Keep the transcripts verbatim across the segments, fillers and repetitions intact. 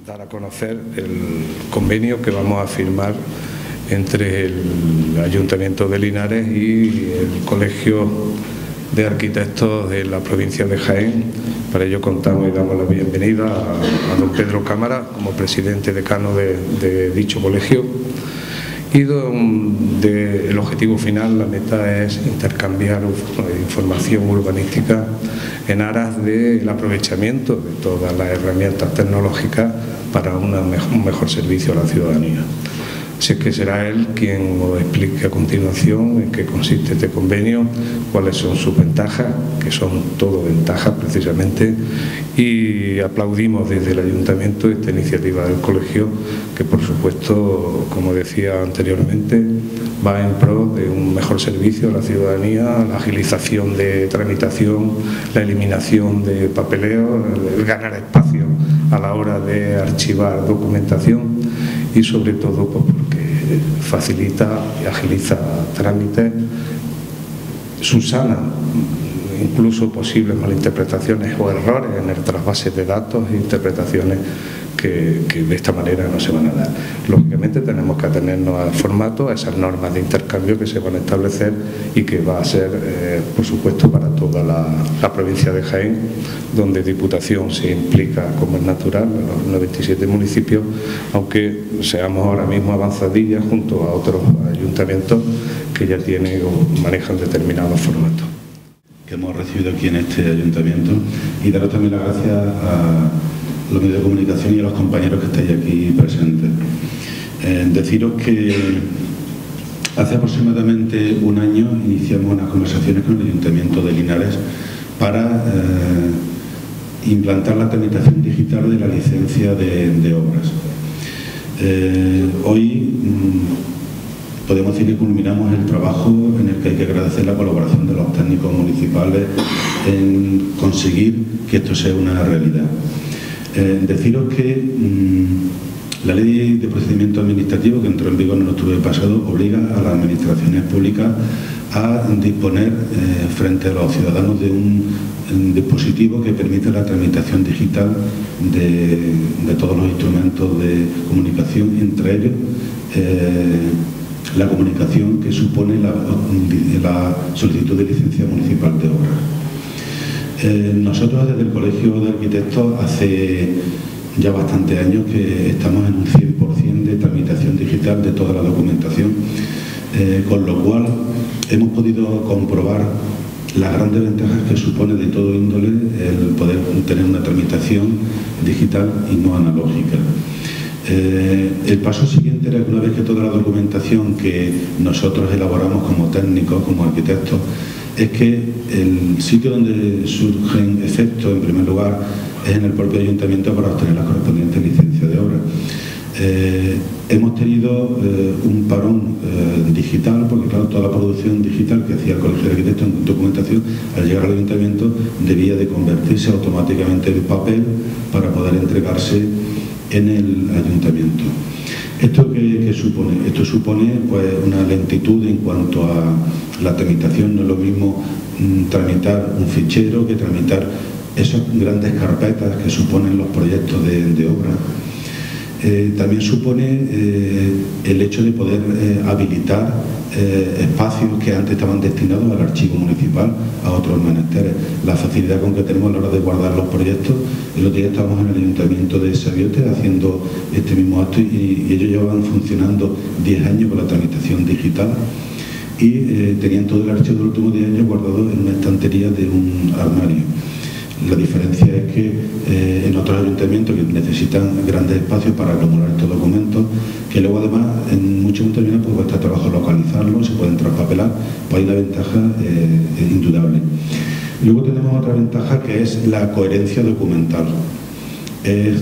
dar a conocer el convenio que vamos a firmar entre el Ayuntamiento de Linares y el Colegio de Arquitectos de la provincia de Jaén. Para ello contamos y damos la bienvenida a, a don Pedro Cámara como presidente decano de, de dicho colegio. Y don, de, el objetivo final, la meta es intercambiar información urbanística en aras del aprovechamiento de todas las herramientas tecnológicas para una mejor, un mejor servicio a la ciudadanía. Así que será él quien nos explique a continuación en qué consiste este convenio, cuáles son sus ventajas, que son todo ventajas precisamente, y aplaudimos desde el Ayuntamiento esta iniciativa del colegio, que por supuesto, como decía anteriormente, va en pro de un mejor servicio a la ciudadanía, la agilización de tramitación, la eliminación de papeleo, el ganar espacio a la hora de archivar documentación y sobre todo pues, porque facilita y agiliza trámites, subsana incluso posibles malinterpretaciones o errores en el trasvase de datos e interpretaciones que, que de esta manera no se van a dar. Lógicamente tenemos que atenernos al formato, a esas normas de intercambio que se van a establecer y que va a ser, eh, por supuesto, para toda la, la provincia de Jaén, donde Diputación se implica, como es natural, los noventa y siete municipios, aunque seamos ahora mismo avanzadillas junto a otros ayuntamientos que ya tienen o manejan determinados formatos. Que hemos recibido aquí en este ayuntamiento, y daros también las gracias a los medios de comunicación y a los compañeros que estáis aquí presentes. Eh, deciros que hace aproximadamente un año iniciamos unas conversaciones con el Ayuntamiento de Linares para eh, implantar la tramitación digital de la licencia de, de obras. Eh, hoy mmm, podemos decir que culminamos el trabajo en el que hay que agradecer la colaboración de los técnicos municipales en conseguir que esto sea una realidad. Eh, deciros que mmm, la ley de procedimiento administrativo que entró en vigor en octubre pasado obliga a las administraciones públicas a disponer eh, frente a los ciudadanos de un, un dispositivo que permite la tramitación digital de, de todos los instrumentos de comunicación, entre ellos eh, la comunicación que supone la, la solicitud de licencia municipal de obra. Eh, nosotros desde el Colegio de Arquitectos hace ya bastantes años que estamos en un cien por cien de tramitación digital de toda la documentación, eh, con lo cual hemos podido comprobar las grandes ventajas que supone de todo índole el poder tener una tramitación digital y no analógica. Eh, el paso siguiente era que una vez que toda la documentación que nosotros elaboramos como técnicos, como arquitectos, es que el sitio donde surgen efectos, en primer lugar, es en el propio ayuntamiento para obtener la correspondiente licencia de obra. Eh, hemos tenido eh, un parón eh, digital, porque claro, toda la producción digital que hacía el Colegio de Arquitectos en documentación, al llegar al ayuntamiento, debía de convertirse automáticamente en papel para poder entregarse en el ayuntamiento. ¿Esto qué, qué supone? Esto supone pues, una lentitud en cuanto a la tramitación. No es lo mismo mm, tramitar un fichero que tramitar esas grandes carpetas que suponen los proyectos de, de obra. Eh, también supone eh, el hecho de poder eh, habilitar eh, espacios que antes estaban destinados al archivo municipal, a otros menesteres. La facilidad con que tenemos a la hora de guardar los proyectos. El otro día estábamos en el Ayuntamiento de Sabiote haciendo este mismo acto y, y ellos llevaban funcionando diez años con la tramitación digital y eh, tenían todo el archivo de los últimos diez años guardado en una estantería de un armario. La diferencia es que eh, en otros ayuntamientos que necesitan grandes espacios para acumular estos documentos, que luego además en muchos ayuntamientos pues cuesta trabajo localizarlos, se pueden traspapelar, pues hay una ventaja eh, indudable. Luego tenemos otra ventaja que es la coherencia documental. Es,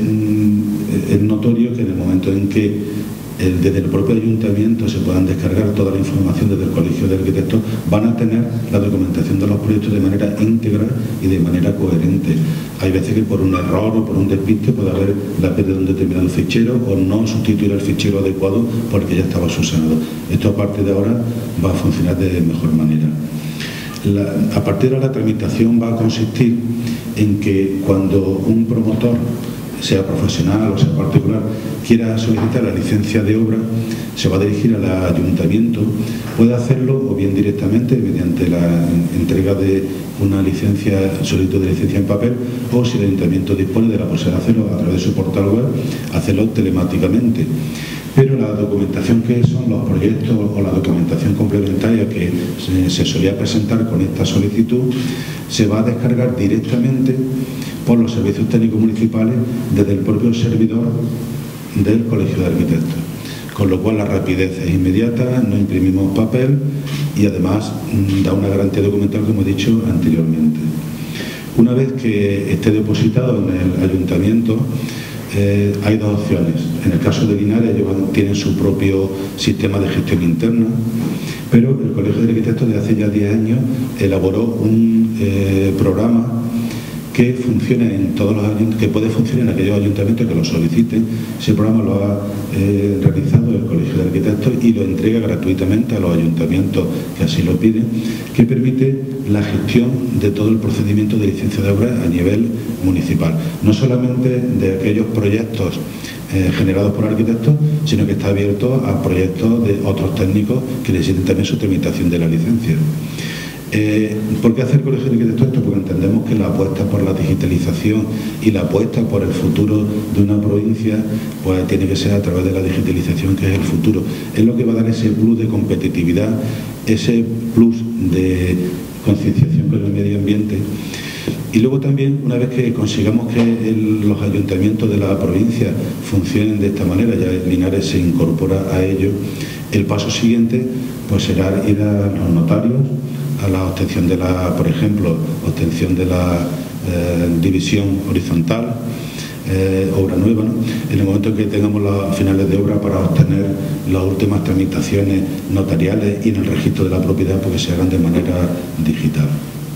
es notorio que en el momento en que el, desde el propio ayuntamiento se puedan descargar toda la información desde el Colegio de Arquitectos, van a tener la documentación de los proyectos de manera íntegra y de manera coherente. Hay veces que por un error o por un despiste puede haber la pérdida de un determinado fichero o no sustituir el fichero adecuado porque ya estaba subsanado. Esto a partir de ahora va a funcionar de mejor manera. La, a partir de ahora la tramitación va a consistir en que cuando un promotor sea profesional o sea particular, quiera solicitar la licencia de obra, se va a dirigir al ayuntamiento. Puede hacerlo o bien directamente mediante la entrega de una licencia, solicitud de licencia en papel, o si el ayuntamiento dispone de la posibilidad de hacerlo a través de su portal web, hacerlo telemáticamente. Pero la documentación que son los proyectos o la documentación complementaria que se, se solía presentar con esta solicitud se va a descargar directamente por los servicios técnicos municipales desde el propio servidor del Colegio de Arquitectos. Con lo cual la rapidez es inmediata, no imprimimos papel y además da una garantía documental, como he dicho anteriormente. Una vez que esté depositado en el ayuntamiento, eh, hay dos opciones. En el caso de Linares, ellos tienen su propio sistema de gestión interna, pero el Colegio de Arquitectos de hace ya diez años elaboró un eh, programa que funcione en todos los ayuntamientos, que puede funcionar en aquellos ayuntamientos que lo soliciten. Ese programa lo ha eh, realizado el Colegio de Arquitectos y lo entrega gratuitamente a los ayuntamientos que así lo piden, que permite la gestión de todo el procedimiento de licencia de obra a nivel municipal, no solamente de aquellos proyectos eh, generados por arquitectos, sino que está abierto a proyectos de otros técnicos que necesiten también su tramitación de la licencia. Eh, ¿Por qué hacer Colegio de Arquitectos esto? Porque entendemos que la apuesta por la digitalización y la apuesta por el futuro de una provincia pues tiene que ser a través de la digitalización, que es el futuro. Es lo que va a dar ese plus de competitividad, ese plus de concienciación con el medio ambiente. Y luego también, una vez que consigamos que el, los ayuntamientos de la provincia funcionen de esta manera, ya Linares se incorpora a ello, el paso siguiente pues será ir a los notarios, a la obtención de la, por ejemplo, obtención de la eh, división horizontal, eh, obra nueva, ¿no? En el momento en que tengamos los finales de obra para obtener las últimas tramitaciones notariales y en el registro de la propiedad, porque se hagan de manera digital.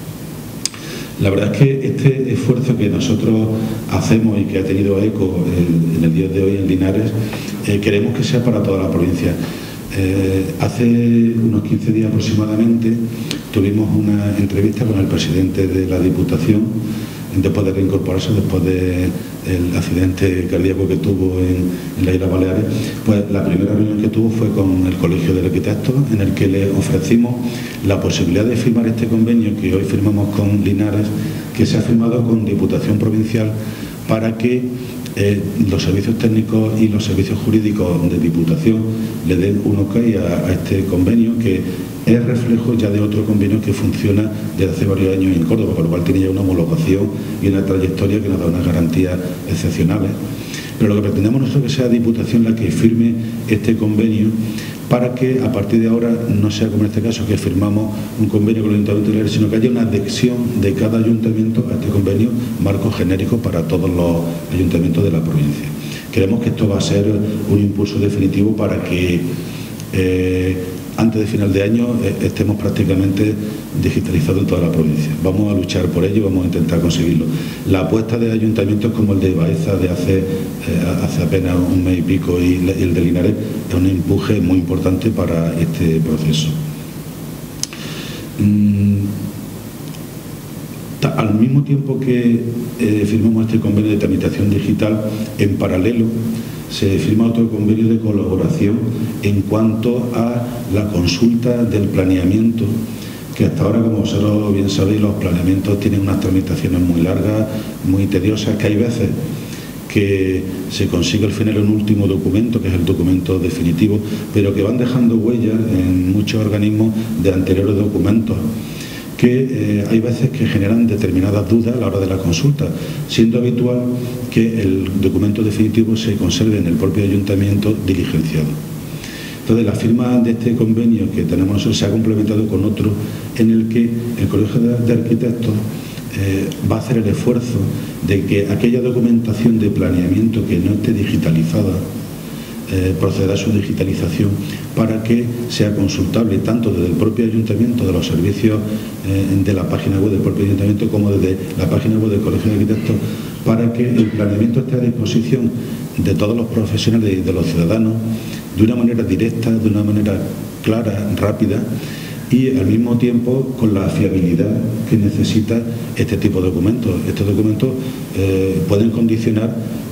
La verdad es que este esfuerzo que nosotros hacemos y que ha tenido eco en, en el día de hoy en Linares, eh, queremos que sea para toda la provincia. Eh, hace unos quince días aproximadamente tuvimos una entrevista con el presidente de la Diputación después de reincorporarse, después del accidente cardíaco que tuvo en, en las Islas Baleares. Pues la primera reunión que tuvo fue con el Colegio de Arquitectos, en el que le ofrecimos la posibilidad de firmar este convenio que hoy firmamos con Linares, que se ha firmado con Diputación Provincial, para que Eh, los servicios técnicos y los servicios jurídicos de Diputación le den un ok a, a este convenio, que es reflejo ya de otro convenio que funciona desde hace varios años en Córdoba, por lo cual tiene ya una homologación y una trayectoria que nos da unas garantías excepcionales. Pero lo que pretendemos nosotros es que sea Diputación la que firme este convenio, para que a partir de ahora no sea como en este caso, que firmamos un convenio con el Ayuntamiento de Linares, sino que haya una adhesión de cada ayuntamiento a este convenio marco genérico para todos los ayuntamientos de la provincia. Creemos que esto va a ser un impulso definitivo para que eh, antes de final de año eh, estemos prácticamente digitalizados en toda la provincia. Vamos a luchar por ello y vamos a intentar conseguirlo. La apuesta de ayuntamientos como el de Baeza de hace, eh, hace apenas un mes y pico y, y el de Linares es un empuje muy importante para este proceso. Mm, al mismo tiempo que eh, firmamos este convenio de tramitación digital, en paralelo se firma otro convenio de colaboración en cuanto a la consulta del planeamiento, que hasta ahora, como vosotros bien sabéis, los planeamientos tienen unas tramitaciones muy largas, muy tediosas, que hay veces que se consigue al final un último documento, que es el documento definitivo, pero que van dejando huellas en muchos organismos de anteriores documentos, que eh, hay veces que generan determinadas dudas a la hora de la consulta, siendo habitual que el documento definitivo se conserve en el propio ayuntamiento diligenciado. Entonces, la firma de este convenio que tenemos nosotros se ha complementado con otro en el que el Colegio de Arquitectos eh, va a hacer el esfuerzo de que aquella documentación de planeamiento que no esté digitalizada Eh, procederá a su digitalización para que sea consultable tanto desde el propio ayuntamiento, de los servicios eh, de la página web del propio ayuntamiento, como desde la página web del Colegio de Arquitectos, para que el planeamiento esté a disposición de todos los profesionales y de los ciudadanos de una manera directa, de una manera clara, rápida, y al mismo tiempo con la fiabilidad que necesita este tipo de documentos. Estos documentos eh, pueden condicionar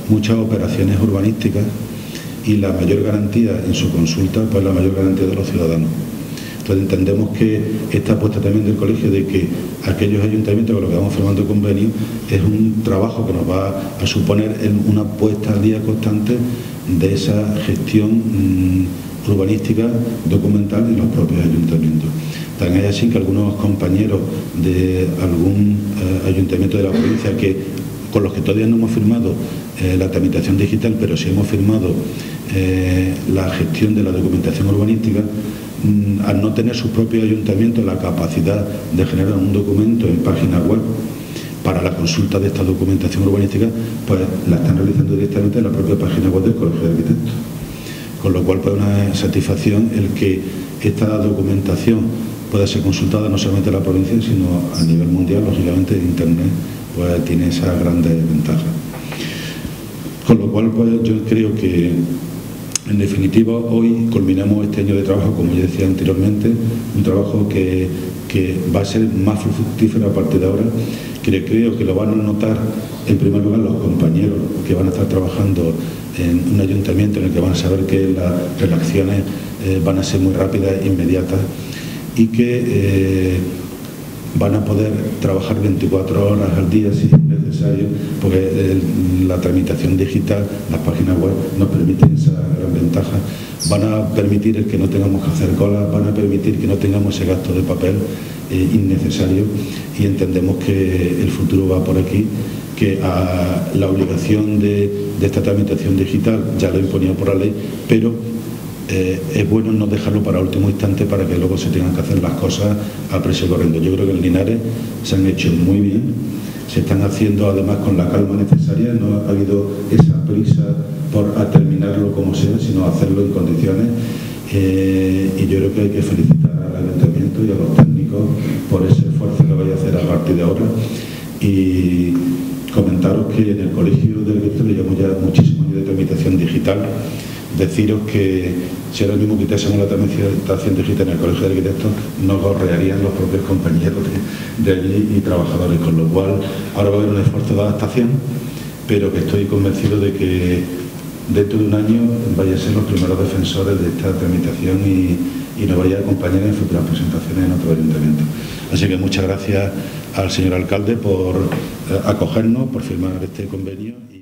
muchas operaciones urbanísticas y la mayor garantía en su consulta, pues la mayor garantía de los ciudadanos. Entonces entendemos que esta apuesta también del colegio de que aquellos ayuntamientos con los que vamos firmando convenio es un trabajo que nos va a suponer una puesta al día constante de esa gestión mmm, urbanística documental en los propios ayuntamientos. Tan es así que algunos compañeros de algún eh, ayuntamiento de la provincia que con los que todavía no hemos firmado eh, la tramitación digital, pero sí hemos firmado eh, la gestión de la documentación urbanística, al no tener sus propios ayuntamientos la capacidad de generar un documento en página web para la consulta de esta documentación urbanística, pues la están realizando directamente en la propia página web del Colegio de Arquitectos. Con lo cual, pues una satisfacción el que esta documentación pueda ser consultada no solamente en la provincia, sino a nivel mundial. Lógicamente, Internet pues tiene esa grandes ventajas. Con lo cual, pues yo creo que en definitiva, hoy culminamos este año de trabajo, como ya decía anteriormente, un trabajo que, que va a ser más fructífero a partir de ahora, que creo que lo van a notar en primer lugar los compañeros que van a estar trabajando en un ayuntamiento en el que van a saber que las redacciones eh, van a ser muy rápidas e inmediatas y que eh, van a poder trabajar veinticuatro horas al día si es necesario, porque el, la tramitación digital, las páginas web nos permiten esa gran ventaja. Van a permitir el que no tengamos que hacer colas, van a permitir que no tengamos ese gasto de papel eh, innecesario, y entendemos que el futuro va por aquí, que a la obligación de, de esta tramitación digital ya lo imponía por la ley, pero Eh, es bueno no dejarlo para último instante para que luego se tengan que hacer las cosas a presa corriendo. Yo creo que en Linares se han hecho muy bien, se están haciendo además con la calma necesaria, no ha habido esa prisa por a terminarlo como sea, sino hacerlo en condiciones, eh, y yo creo que hay que felicitar al ayuntamiento y a los técnicos por ese esfuerzo que vaya a hacer a partir de ahora, y comentaros que en el Colegio de Arquitectos llevamos ya muchísimos años de tramitación digital. Deciros que si ahora mismo quitásemos la tramitación digital en el Colegio de Arquitectos, nos gorrearían los propios compañeros de, de allí y trabajadores, con lo cual ahora va a haber un esfuerzo de adaptación, pero que estoy convencido de que dentro de un año vaya a ser los primeros defensores de esta tramitación y, y nos vaya a acompañar en futuras presentaciones en otro ayuntamiento. Así que muchas gracias al señor alcalde por eh, acogernos, por firmar este convenio.